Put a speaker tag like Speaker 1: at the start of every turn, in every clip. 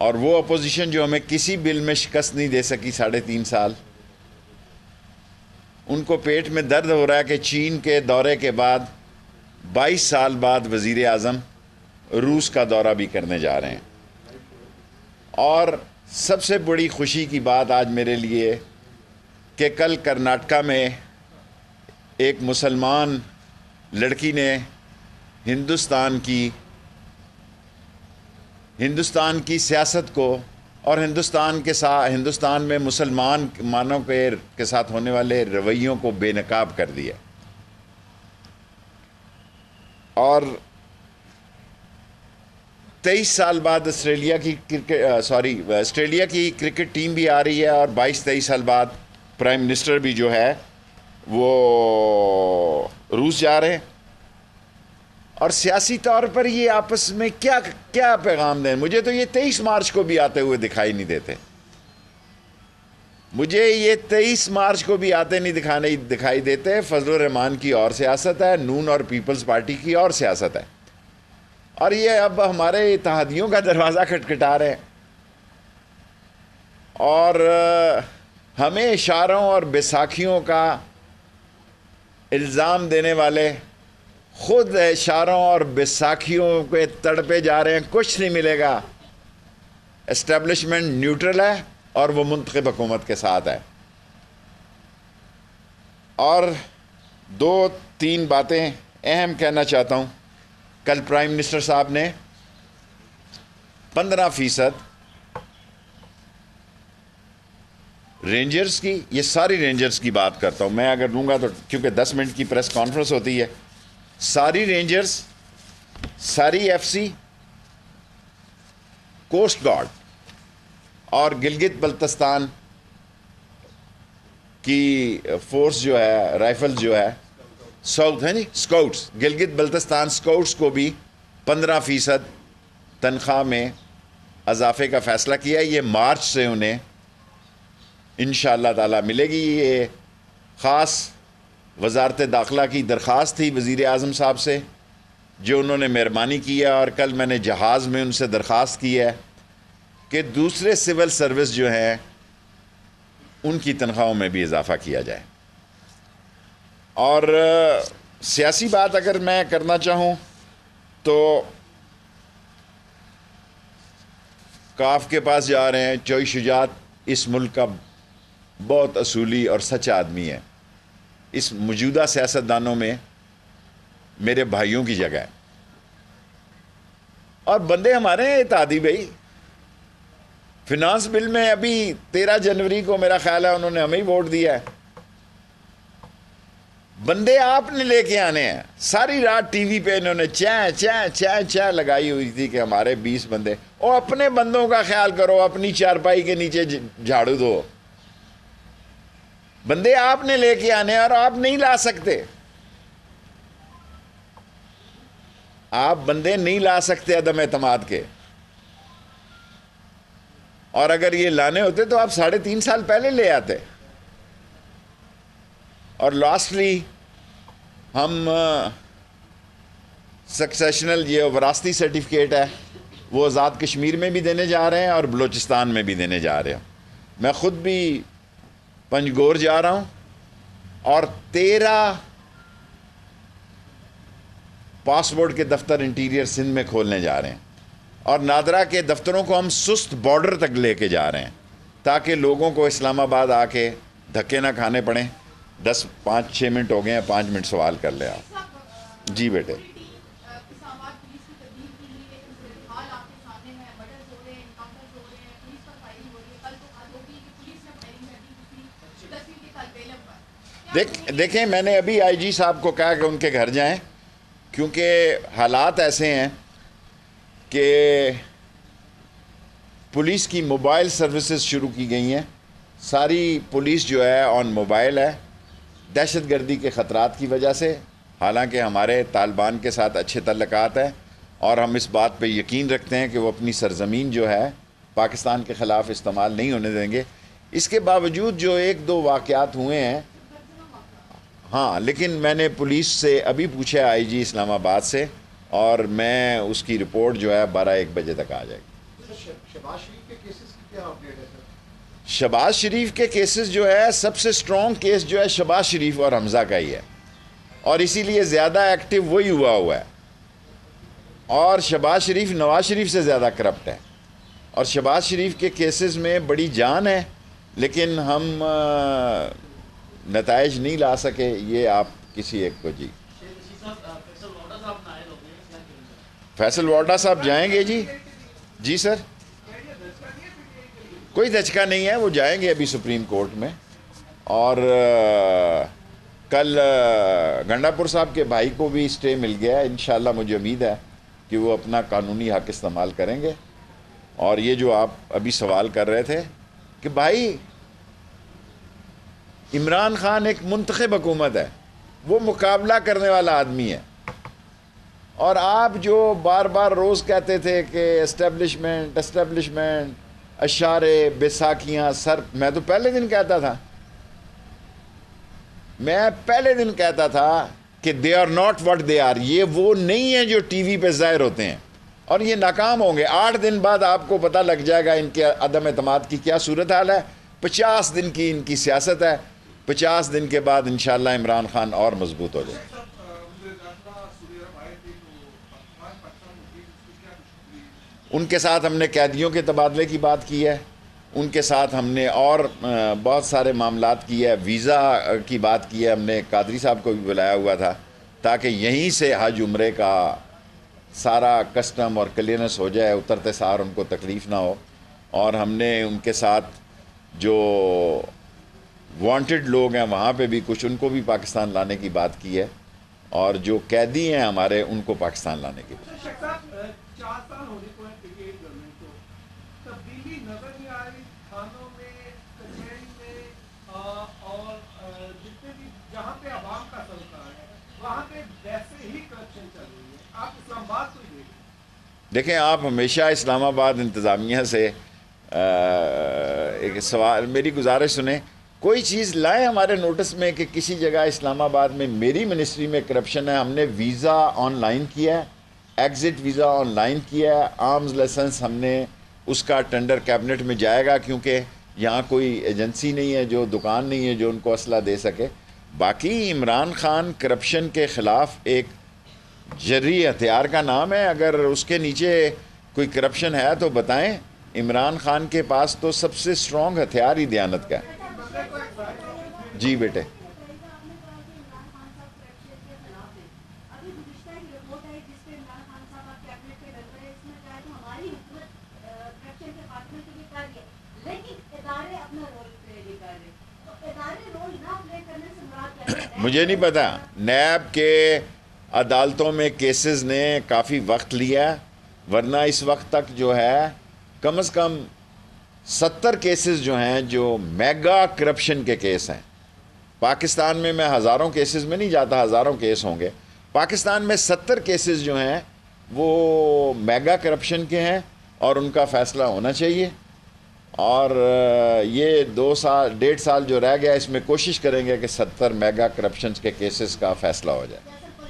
Speaker 1: اور وہ اپوزیشن جو ہمیں کسی بل میں شکست نہیں دے سکی 3.5 سال، ان کو پیٹ میں درد ہو رہا ہے کہ چین کے دورے کے بعد 22 سال بعد وزیر اعظم روس کا دورہ بھی کرنے جا رہے ہیں۔ اور سب سے بڑی خوشی کی بات آج میرے لیے کہ کل کرناٹکا میں ایک مسلمان لڑکی نے ہندوستان کی سیاست کو اور ہندوستان میں مسلمانوں کے ساتھ ہونے والے رویوں کو بے نقاب کر دیا۔ اور 23 سال بعد آسٹریلیا کی کرکٹ ٹیم بھی آ رہی ہے، اور 22-23 سال بعد پرائم منسٹر بھی جو ہے وہ روس جا رہے ہیں۔ اور سیاسی طور پر یہ آپس میں کیا پیغام دیں؟ مجھے تو یہ 23 مارچ کو بھی آتے ہوئے دکھائی نہیں دیتے، مجھے یہ 23 مارچ کو بھی آتے نہیں دکھائی دیتے۔ فضل الرحمان کی اور سیاست ہے، نون اور پیپلز پارٹی کی اور سیاست ہے، اور یہ اب ہمارے اتحادیوں کا دروازہ کھٹکھٹا رہے ہیں، اور ہمیں اشاروں اور بیساکھیوں کا الزام دینے والے خود اشاروں اور بیساکھیوں کے تڑپے جا رہے ہیں۔ کچھ نہیں ملے گا، اسٹیبلشمنٹ نیوٹرل ہے اور وہ منتخب حکومت کے ساتھ ہے۔ اور 2-3 باتیں اہم کہنا چاہتا ہوں۔ کل پرائم منسٹر صاحب نے 15% رینجرز کی، یہ ساری رینجرز کی بات کرتا ہوں میں، اگر لوں گا تو کیونکہ 10 منٹ کی پریس کانفرنس ہوتی ہے، ساری رینجرز، ساری ایف سی، کوسٹ گارڈ اور گلگت بلتستان کی فورس جو ہے، رائفل جو ہے، اسکاؤٹس، گلگت بلتستان اسکاؤٹس کو بھی 15% تنخواہ میں اضافے کا فیصلہ کیا۔ یہ مارچ سے انہیں انشاءاللہ تعالی ملے گی۔ یہ خاص وزارت داخلہ کی درخواست تھی وزیر اعظم صاحب سے، جو انہوں نے مہربانی کی ہے، اور کل میں نے جہاز میں ان سے درخواست کی ہے کہ دوسرے سول سروس جو ہیں ان کی تنخواہوں میں بھی اضافہ کیا جائے۔ اور سیاسی بات اگر میں کرنا چاہوں تو کاف کے پاس جا رہے ہیں۔ چوئی شجاعت اس ملک کا بہت اصولی اور سچا آدمی ہے، اس موجودہ سیاستدانوں میں میرے بھائیوں کی جگہ ہے، اور بندے ہمارے ہیں اتحادی بھائی۔ فنانس بل میں ابھی 13 جنوری کو میرا خیال ہے انہوں نے ہمیں ہی ووٹ دیا ہے۔ بندے آپ نے لے کے آنے ہیں۔ ساری رات ٹی وی پہ انہوں نے چیں لگائی ہوئی تھی کہ ہمارے 20 بندے، اور اپنے بندوں کا خیال کرو، اپنی چارپائی کے نیچے جھاڑو دو۔ بندے آپ نے لے کے آنے، اور آپ نہیں لا سکتے، آپ بندے نہیں لا سکتے عدم اعتماد کے۔ اور اگر یہ لانے ہوتے تو آپ 3.5 سال پہلے لے آتے۔ اور لاسٹلی ہم سکسیشنل، یہ وراثتی سرٹیفکیٹ ہے، وہ آزاد کشمیر میں بھی دینے جا رہے ہیں اور بلوچستان میں بھی دینے جا رہے ہیں۔ میں خود بھی پنجگور جا رہا ہوں، اور 13 پاسپورٹ کے دفتر انٹیریئر سندھ میں کھولنے جا رہے ہیں، اور نادرا کے دفتروں کو ہم سست بارڈر تک لے کے جا رہے ہیں، تاکہ لوگوں کو اسلام آباد آ کے دھکے نہ کھانے پڑیں۔ 5-6 منٹ ہو گئے ہیں، 5 منٹ سوال کر لیں آپ۔ جی بیٹے۔ دیکھیں، میں نے ابھی آئی جی صاحب کو کہا کہ ان کے گھر جائیں، کیونکہ حالات ایسے ہیں کہ پولیس کی موبائل سروسز شروع کی گئی ہیں۔ ساری پولیس جو ہے آن موبائل ہے، دہشت گردی کے خطرات کی وجہ سے۔ حالانکہ ہمارے طالبان کے ساتھ اچھے تعلقات ہیں، اور ہم اس بات پہ یقین رکھتے ہیں کہ وہ اپنی سرزمین جو ہے پاکستان کے خلاف استعمال نہیں ہونے دیں گے۔ اس کے باوجود جو 1-2 واقعات ہوئے ہیں، ہاں، لیکن میں نے پولیس سے ابھی پوچھا آئی جی اسلام آباد سے، اور میں اس کی رپورٹ جو ہے 12-1 بجے تک آ جائے گی۔ شہباز شریف کے کیسز جو ہے سب سے سٹرونگ کیس جو ہے شہباز شریف اور حمزہ کا ہی ہے، اور اسی لیے زیادہ ایکٹیو وہی ہوا ہے، اور شہباز شریف نواز شریف سے زیادہ کرپٹ ہے، اور شہباز شریف کے کیسز میں بڑی جان ہے، لیکن ہم نتائج نہیں لا سکے، یہ آپ کسی ایک کو جی فیصل واڈا صاحب جائیں گے جی سر، کوئی دھچکا نہیں ہے، وہ جائیں گے ابھی سپریم کورٹ میں، اور کل گنڈا پور صاحب کے بھائی کو بھی اسٹے مل گیا ہے، انشاءاللہ مجھے امید ہے کہ وہ اپنا قانونی حق استعمال کریں گے۔ اور یہ جو آپ ابھی سوال کر رہے تھے کہ بھائی عمران خان ایک منتخب حکومت ہے، وہ مقابلہ کرنے والا آدمی ہے، اور آپ جو بار بار روز کہتے تھے کہ اسٹیبلشمنٹ اشارے بیساکھیاں سر، میں تو پہلے دن کہتا تھا کہ they are not what they are, یہ وہ نہیں ہیں جو ٹی وی پہ ظاہر ہوتے ہیں، اور یہ ناکام ہوں گے۔ 8 دن بعد آپ کو پتہ لگ جائے گا ان کے عدم اعتماد کی کیا صورتحال ہے۔ 50 دن کی ان کی سیاست ہے، 50 دن کے بعد انشاءاللہ عمران خان اور مضبوط ہو جائے۔ ان کے ساتھ ہم نے قیدیوں کے تبادلے کی بات کی ہے، ان کے ساتھ ہم نے اور بہت سارے معاملات کی ہے، ویزا کی بات کی ہے، ہم نے قادری صاحب کو بھی بلایا ہوا تھا تاکہ یہیں سے حج عمرے کا سارا کسٹم اور کلیئرنس ہو جائے، اترتے سار ان کو تکلیف نہ ہو، اور ہم نے ان کے ساتھ جو وانٹڈ لوگ ہیں وہاں پہ بھی کچھ ان کو بھی پاکستان لانے کی بات کی ہے، اور جو قیدی ہیں ہمارے ان کو پاکستان لانے کی بات۔
Speaker 2: 4 سال ہونے کو ہے پی گورنمنٹ کو، تبدیلی نظر نہیں آ رہی تھانوں میں، کچہری میں، اور جتنے بھی جہاں پہ عوام کا سرکار ہے وہاں پہ ویسے ہی کرپشن چل رہی ہے۔ آپ اسلام آباد کو ہی
Speaker 1: دیکھیں، آپ ہمیشہ اسلام آباد انتظامیہ سے ایک سوال، میری گزارش سنیں، کوئی چیز لائیں ہمارے نوٹس میں کہ کسی جگہ اسلام آباد میں میری منسٹری میں کرپشن ہے۔ ہم نے ویزا آن لائن کیا ہے، ایگزٹ ویزا آن لائن کیا ہے، آرمز لائسنس ہم نے اس کا ٹینڈر کیبنٹ میں جائے گا، کیونکہ یہاں کوئی ایجنسی نہیں ہے، جو دکان نہیں ہے جو ان کو اسلحہ دے سکے۔ باقی عمران خان کرپشن کے خلاف ایک جری ہتھیار کا نام ہے، اگر اس کے نیچے کوئی کرپشن ہے تو بتائیں۔ عمران خان کے پاس تو سب سے سٹرونگ ہتھیار ہی دیانت کا ہے۔ جی بیٹے، مجھے نہیں پتا، نیب کے عدالتوں میں کیسز نے کافی وقت لیا، ورنہ اس وقت تک جو ہے کم از کم 70 کیسز جو ہیں جو میگا کرپشن کے کیس ہیں پاکستان میں۔ میں ہزاروں کیسز میں نہیں جاتا، ہزاروں کیس ہوں گے پاکستان میں، 70 کیسز جو ہیں وہ میگا کرپشن کے ہیں، اور ان کا فیصلہ ہونا چاہیے۔ اور یہ 1.5 سال جو رہ گیا، اس میں کوشش کریں گے کہ 70 میگا کرپشن کے کیسز کا فیصلہ ہو جائے۔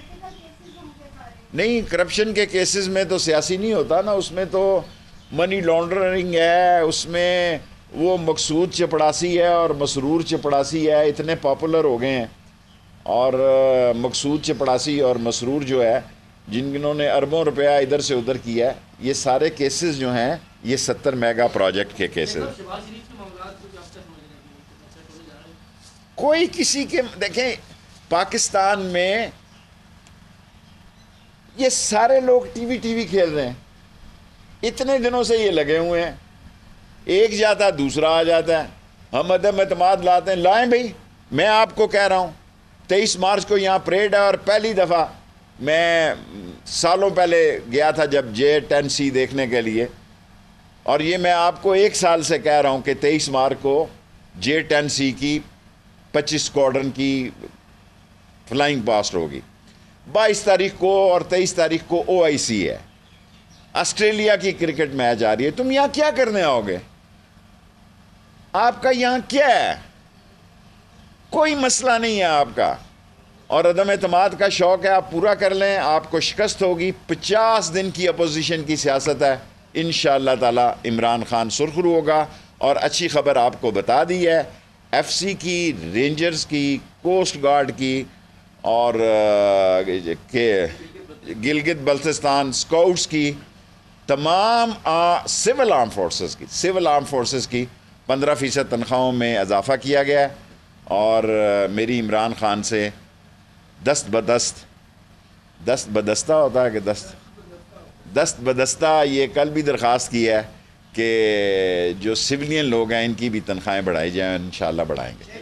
Speaker 1: نہیں، کرپشن کے کیسز میں تو سیاسی نہیں ہوتا نا، اس میں تو منی لانڈرنگ ہے، اس میں وہ مقصود چپڑاسی ہے اور مسرور چپڑاسی ہے، اتنے پاپولر ہو گئے ہیں، اور مقصود چپڑاسی اور مسرور جو ہے، جنہوں نے اربوں روپیہ ادھر سے ادھر کیا ہے، یہ سارے کیسز جو ہیں یہ 70 میگا پروجیکٹ کے کیسز۔ کوئی کسی کے، دیکھیں پاکستان میں یہ سارے لوگ ٹی وی کھیل رہے ہیں، اتنے دنوں سے یہ لگے ہوئے ہیں، ایک جاتا دوسرا آ جاتا ہے، ہم عدم اعتماد لاتے ہیں، لائیں بھائی۔ میں آپ کو کہہ رہا ہوں 23 مارچ کو یہاں پریڈ ہے، اور پہلی دفعہ میں سالوں پہلے گیا تھا جب J10C دیکھنے کے لیے، اور یہ میں آپ کو 1 سال سے کہہ رہا ہوں کہ 23 مارچ کو J10C کی 25 اسکواڈرن کی فلائنگ پاسٹ ہوگی، 22 تاریخ کو اور 23 تاریخ کو OIC ہے، آسٹریلیا کی کرکٹ میچ آ رہی ہے۔ تم یہاں کیا کرنے آؤ گے؟ آپ کا یہاں کیا ہے؟ کوئی مسئلہ نہیں ہے آپ کا، اور عدم اعتماد کا شوق ہے، آپ پورا کر لیں، آپ کو شکست ہوگی۔ 50 دن کی اپوزیشن کی سیاست ہے، انشاءاللہ تعالی عمران خان سرخرو ہوگا. اور اچھی خبر آپ کو بتا دی ہے، ایف سی کی، رینجرز کی، کوسٹ گارڈ کی اور گلگت بلتستان اسکاؤٹس کی، تمام سول آرم فورسز کی 15% تنخواہوں میں اضافہ کیا گیا ہے. اور میری عمران خان سے دست بدستہ ہوتا ہے کہ دست بدستہ یہ کل بھی درخواست کی ہے کہ جو سویلین لوگ ہیں ان کی بھی تنخواہیں بڑھائی جائیں. انشاءاللہ بڑھائیں گے.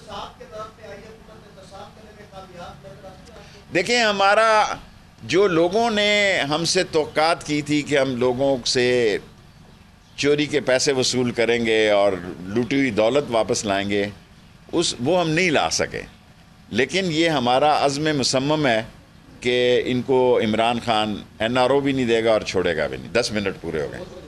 Speaker 1: دیکھیں، ہمارا جو لوگوں نے ہم سے توقعات کی تھی کہ ہم لوگوں سے چوری کے پیسے وصول کریں گے اور لوٹی ہوئی دولت واپس لائیں گے، وہ ہم نہیں لا سکے. لیکن یہ ہمارا عزم مصمم ہے کہ ان کو عمران خان NRO بھی نہیں دے گا اور چھوڑے گا بھی نہیں. 10 منٹ پورے ہو گئے.